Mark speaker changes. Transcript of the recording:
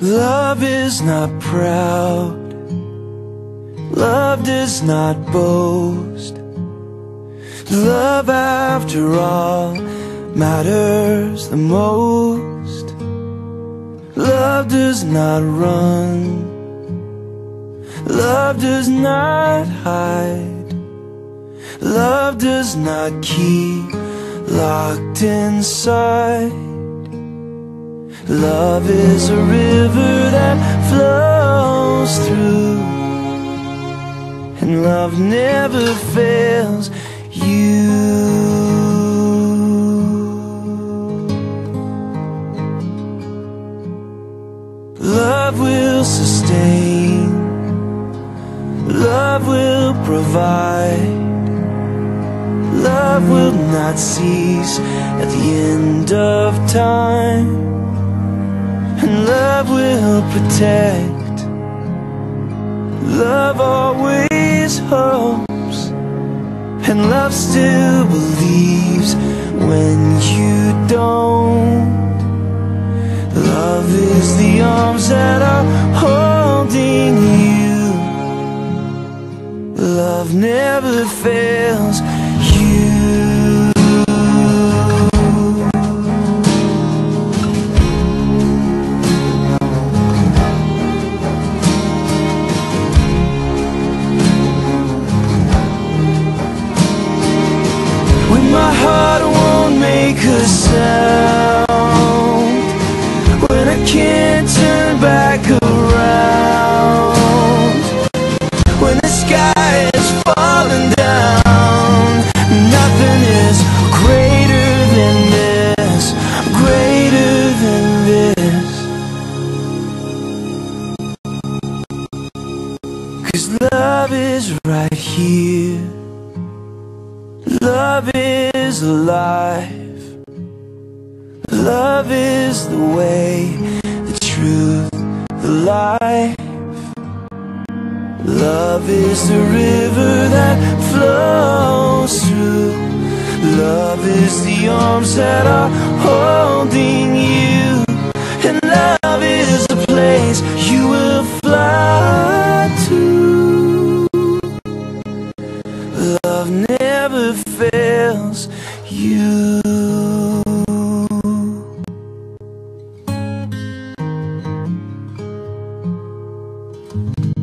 Speaker 1: Love is not proud, love does not boast. Love, after all, matters the most. Love does not run, love does not hide, love does not keep locked inside. Love is a river that flows through, and love never fails you. Love will sustain, love will provide, love will not cease at the end of time. And love will protect, love always hopes, and love still believes when you don't. Love is the arms that are holding you. Love never fails you. My heart won't make a sound, when I can't turn back around, when the sky is falling down. Nothing is greater than this, greater than this. 'Cause love is right here. Love is alive. Love is the way, the truth, the life. Love is the river that flows through. Love is the arms that are holding you. And love is a place you will fly to. Love never fails you.